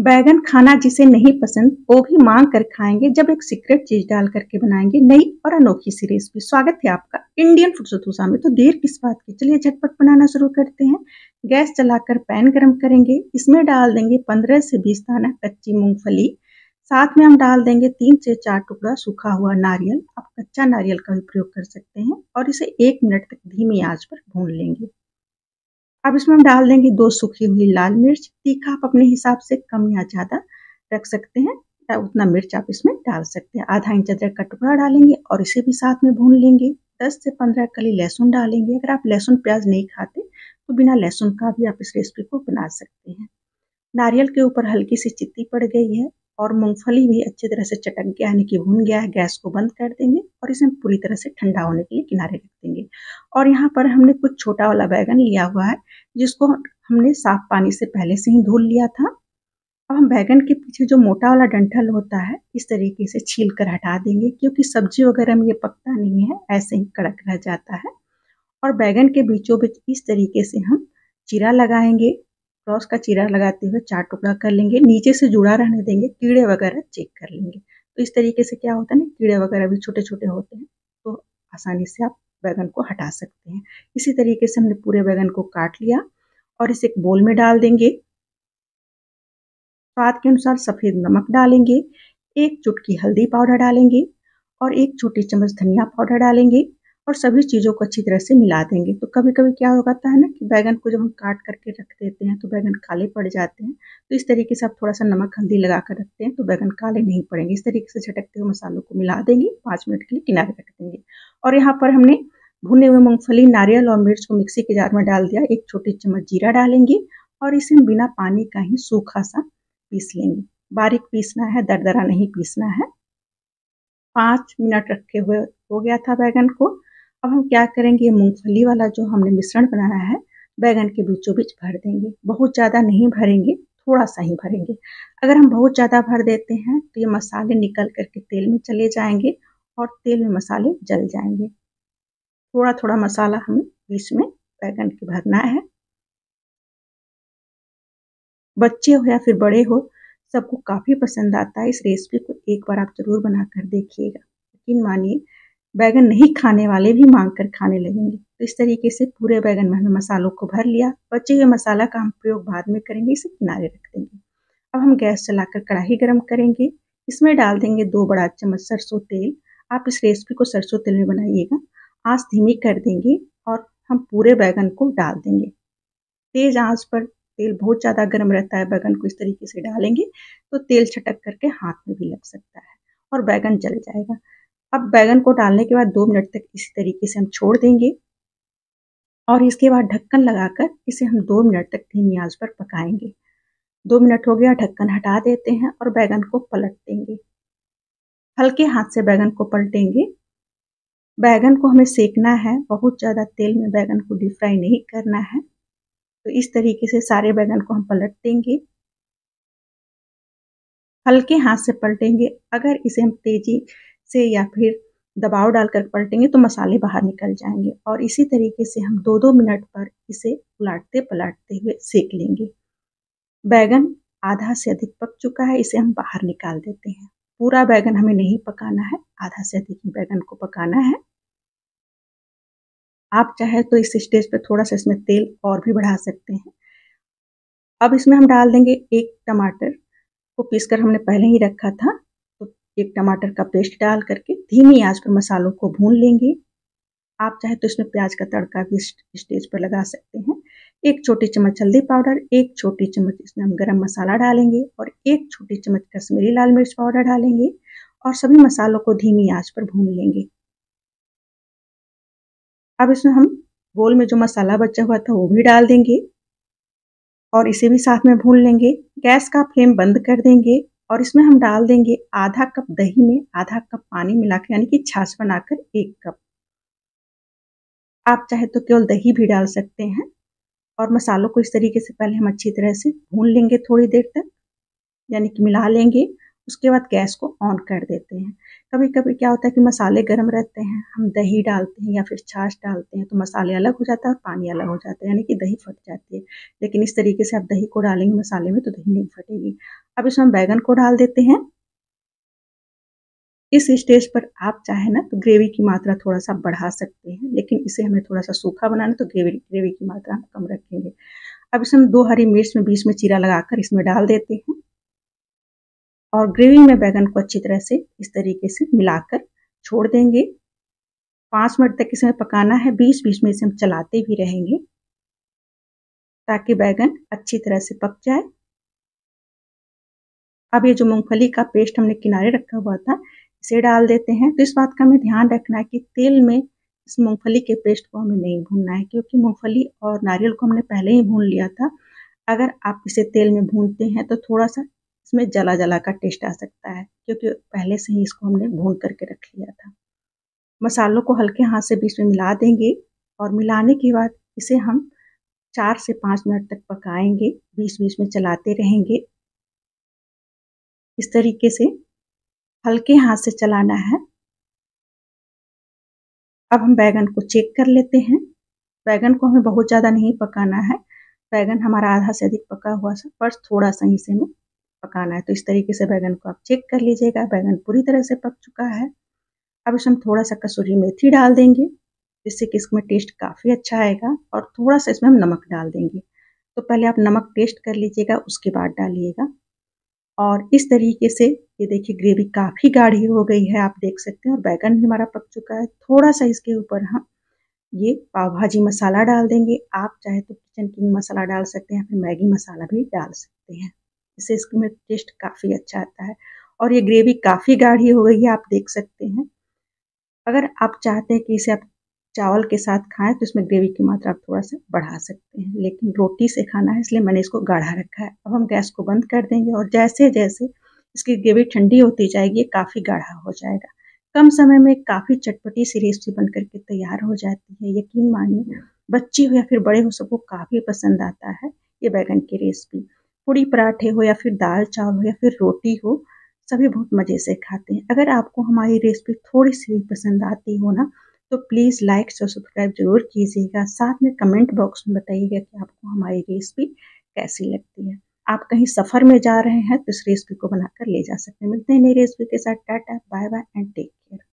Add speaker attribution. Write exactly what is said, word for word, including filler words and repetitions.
Speaker 1: बैगन खाना जिसे नहीं पसंद वो भी मांग कर खाएंगे जब एक सीक्रेट चीज डाल करके बनाएंगे नई और अनोखी सी रेसिपी। स्वागत है आपका इंडियन फूड सतूसा में। तो देर किस बात की, चलिए झटपट बनाना शुरू करते हैं। गैस चलाकर पैन गरम करेंगे, इसमें डाल देंगे पंद्रह से बीस दाना कच्ची मूंगफली। साथ में हम डाल देंगे तीन से चार टुकड़ा सूखा हुआ नारियल। आप कच्चा नारियल का भी प्रयोग कर सकते हैं और इसे एक मिनट तक धीमी आंच पर भून लेंगे। अब इसमें हम डाल देंगे दो सूखी हुई लाल मिर्च। तीखा आप अपने हिसाब से कम या ज़्यादा रख सकते हैं, या उतना मिर्च आप इसमें डाल सकते हैं। आधा इंच अदरक का टुकड़ा डालेंगे और इसे भी साथ में भून लेंगे। दस से पंद्रह कली लहसुन डालेंगे। अगर आप लहसुन प्याज नहीं खाते तो बिना लहसुन का भी आप इस रेसिपी को बना सकते हैं। नारियल के ऊपर हल्की सी चित्ती पड़ गई है और मूंगफली भी अच्छी तरह से चटक गया, यानी कि भून गया है। गैस को बंद कर देंगे और इसे पूरी तरह से ठंडा होने के लिए किनारे रख देंगे। और यहाँ पर हमने कुछ छोटा वाला बैगन लिया हुआ है, जिसको हमने साफ पानी से पहले से ही धुल लिया था। अब हम बैगन के पीछे जो मोटा वाला डंठल होता है इस तरीके से छील कर हटा देंगे, क्योंकि सब्जी वगैरह में ये पकता नहीं है, ऐसे ही कड़क रह जाता है। और बैगन के बीचों बीच इस तरीके से हम चीरा लगाएंगे। क्रॉस का चीरा लगाते हुए चार टुकड़ा कर लेंगे, नीचे से जुड़ा रहने देंगे, कीड़े वगैरह चेक कर लेंगे। तो इस तरीके से क्या होता है ना, कीड़े वगैरह भी छोटे छोटे होते हैं, तो आसानी से आप बैगन को हटा सकते हैं। इसी तरीके से हमने पूरे बैगन को काट लिया और इसे एक बोल में डाल देंगे। स्वाद के अनुसार सफ़ेद नमक डालेंगे, एक चुटकी हल्दी पाउडर डालेंगे और एक छोटी चम्मच धनिया पाउडर डालेंगे और सभी चीज़ों को अच्छी तरह से मिला देंगे। तो कभी कभी क्या होता है ना कि बैगन को जब हम काट करके रख देते हैं तो बैगन काले पड़ जाते हैं। तो इस तरीके से आप थोड़ा सा नमक हल्दी लगा कर रखते हैं तो बैगन काले नहीं पड़ेंगे। इस तरीके से झटकते हुए मसालों को मिला देंगे, पाँच मिनट के लिए किनारे रख देंगे। और यहाँ पर हमने भुने हुए मूंगफली, नारियल और मिर्च को मिक्सी के जार में डाल दिया। एक छोटी चम्मच जीरा डालेंगे और इसे बिना पानी का ही सूखा सा पीस लेंगे। बारीक पीसना है, दरदरा नहीं पीसना है। पाँच मिनट रखे हुए हो गया था बैगन को। अब हम क्या करेंगे, मूंगफली वाला जो हमने मिश्रण बनाया है बैगन के बीचों बीच भर देंगे। बहुत ज़्यादा नहीं भरेंगे, थोड़ा सा ही भरेंगे। अगर हम बहुत ज़्यादा भर देते हैं तो ये मसाले निकल करके तेल में चले जाएंगे और तेल में मसाले जल जाएंगे। थोड़ा थोड़ा मसाला हमें बीच में बैगन के भरना है। बच्चे हो या फिर बड़े हो, सबको काफ़ी पसंद आता है। इस रेसिपी को एक बार आप ज़रूर बना कर देखिएगा। यकीन मानिए, बैगन नहीं खाने वाले भी मांग कर खाने लगेंगे। तो इस तरीके से पूरे बैगन में हमने मसालों को भर लिया। बचे हुए मसाला का हम प्रयोग बाद में करेंगे, इसे किनारे रख देंगे। अब हम गैस चलाकर कढ़ाई गरम करेंगे। इसमें डाल देंगे दो बड़ा चम्मच सरसों तेल। आप इस रेसिपी को सरसों तेल में बनाइएगा। आंच धीमी कर देंगे और हम पूरे बैगन को डाल देंगे। तेज आंच पर, तेल बहुत ज़्यादा गर्म रहता है, बैगन को इस तरीके से डालेंगे तो तेल छटक करके हाथ में भी लग सकता है और बैगन जल जाएगा। अब बैगन को डालने के बाद दो मिनट तक इसी तरीके से हम छोड़ देंगे और इसके बाद ढक्कन लगाकर इसे हम दो मिनट तक धीमी आंच पर पकाएंगे। दो मिनट हो गया, ढक्कन हटा देते हैं और बैगन को पलट देंगे। हल्के हाथ से बैगन को पलटेंगे। बैगन को हमें सेकना है, बहुत ज़्यादा तेल में बैगन को डीप फ्राई नहीं करना है। तो इस तरीके से सारे बैगन को हम पलट देंगे, हल्के हाथ से पलटेंगे। अगर इसे हम तेजी से या फिर दबाव डालकर पलटेंगे तो मसाले बाहर निकल जाएंगे। और इसी तरीके से हम दो दो मिनट पर इसे उलटते पलटते हुए सेक लेंगे। बैगन आधा से अधिक पक चुका है, इसे हम बाहर निकाल देते हैं। पूरा बैगन हमें नहीं पकाना है, आधा से अधिक बैगन को पकाना है। आप चाहे तो इस स्टेज पर थोड़ा सा इसमें तेल और भी बढ़ा सकते हैं। अब इसमें हम डाल देंगे एक टमाटर को पीसकर हमने पहले ही रखा था। तो एक टमाटर का पेस्ट डाल करके धीमी आंच पर मसालों को भून लेंगे। आप चाहे तो इसमें प्याज का तड़का भी स्टेज पर लगा सकते हैं। एक छोटी चम्मच हल्दी पाउडर, एक छोटी चम्मच इसमें हम गरम मसाला डालेंगे और एक छोटी चम्मच कश्मीरी लाल मिर्च पाउडर डालेंगे और सभी मसालों को धीमी आंच पर भून लेंगे। अब इसमें हम बोल में जो मसाला बचा हुआ था वो भी डाल देंगे और इसे भी साथ में भून लेंगे। गैस का फ्लेम बंद कर देंगे और इसमें हम डाल देंगे आधा कप दही में आधा कप पानी मिलाकर, यानी कि छाछ बनाकर एक कप। आप चाहे तो केवल दही भी डाल सकते हैं। और मसालों को इस तरीके से पहले हम अच्छी तरह से भून लेंगे थोड़ी देर तक, यानी कि मिला लेंगे। उसके बाद गैस को ऑन कर देते हैं। कभी कभी क्या होता है कि मसाले गर्म रहते हैं, हम दही डालते हैं या फिर छाछ डालते हैं तो मसाले अलग हो जाता है और पानी अलग हो जाता है, यानी कि दही फट जाती है। लेकिन इस तरीके से आप दही को डालेंगे मसाले में तो दही नहीं फटेगी। अब इसमें बैगन को डाल देते हैं। इस स्टेज पर आप चाहे ना तो ग्रेवी की मात्रा थोड़ा सा बढ़ा सकते हैं, लेकिन इसे हमें थोड़ा सा सूखा बनाना तो ग्रेवी ग्रेवी की मात्रा हम कम रखेंगे। अब इसमें दो हरी मिर्च में बीच में चीरा लगाकर इसमें डाल देते हैं और ग्रेवी में बैगन को अच्छी तरह से इस तरीके से मिलाकर छोड़ देंगे। पाँच मिनट तक इसमें पकाना है, बीच बीच में इसे हम चलाते भी रहेंगे ताकि बैगन अच्छी तरह से पक जाए। अब ये जो मूंगफली का पेस्ट हमने किनारे रखा हुआ था इसे डाल देते हैं। तो इस बात का हमें ध्यान रखना है कि तेल में इस मूंगफली के पेस्ट को हमें नहीं भूनना है, क्योंकि मूंगफली और नारियल को हमने पहले ही भून लिया था। अगर आप इसे तेल में भूनते हैं तो थोड़ा सा इसमें जला जला का टेस्ट आ सकता है, क्योंकि पहले से ही इसको हमने भून करके रख लिया था। मसालों को हल्के हाथ से बीच में मिला देंगे और मिलाने के बाद इसे हम चार से पाँच मिनट तक पकाएंगे, बीच बीच में चलाते रहेंगे। इस तरीके से हल्के हाथ से चलाना है। अब हम बैगन को चेक कर लेते हैं। बैगन को हमें बहुत ज़्यादा नहीं पकाना है, बैगन हमारा आधा से अधिक पका हुआ है, बस थोड़ा सा ही इसे हमें पकाना है। तो इस तरीके से बैगन को आप चेक कर लीजिएगा, बैगन पूरी तरह से पक चुका है। अब इसमें थोड़ा सा कसूरी मेथी डाल देंगे, जिससे कि इसमें टेस्ट काफ़ी अच्छा आएगा, और थोड़ा सा इसमें हम नमक डाल देंगे। तो पहले आप नमक टेस्ट कर लीजिएगा, उसके बाद डालिएगा। और इस तरीके से ये देखिए ग्रेवी काफ़ी गाढ़ी हो गई है, आप देख सकते हैं, और बैगन भी हमारा पक चुका है। थोड़ा सा इसके ऊपर हम ये पाव भाजी मसाला डाल देंगे। आप चाहे तो किचन किंग मसाला डाल सकते हैं, फिर मैगी मसाला भी डाल सकते हैं, इससे इसमें टेस्ट काफ़ी अच्छा आता है। और ये ग्रेवी काफ़ी गाढ़ी हो गई है, आप देख सकते हैं। अगर आप चाहते हैं कि इसे आप चावल के साथ खाएं तो इसमें ग्रेवी की मात्रा आप थोड़ा सा बढ़ा सकते हैं, लेकिन रोटी से खाना है इसलिए मैंने इसको गाढ़ा रखा है। अब हम गैस को बंद कर देंगे और जैसे जैसे इसकी ग्रेवी ठंडी होती जाएगी ये काफ़ी गाढ़ा हो जाएगा। कम समय में काफ़ी चटपटी सी रेसिपी बन करके तैयार हो जाती है। यकीन मानिए, बच्चे हो या फिर बड़े हो सबको काफ़ी पसंद आता है ये बैगन की रेसिपी। पूड़ी पराठे हो या फिर दाल चावल हो या फिर रोटी हो, सभी बहुत मज़े से खाते हैं। अगर आपको हमारी रेसिपी थोड़ी सी भी पसंद आती हो ना तो प्लीज़ लाइक और सब्सक्राइब ज़रूर कीजिएगा। साथ में कमेंट बॉक्स में बताइएगा कि आपको हमारी रेसिपी कैसी लगती है। आप कहीं सफ़र में जा रहे हैं तो इस रेसिपी को बनाकर ले जा सकते हैं। मिलते हैं नई रेसिपी के साथ। Tata, bye bye and take care.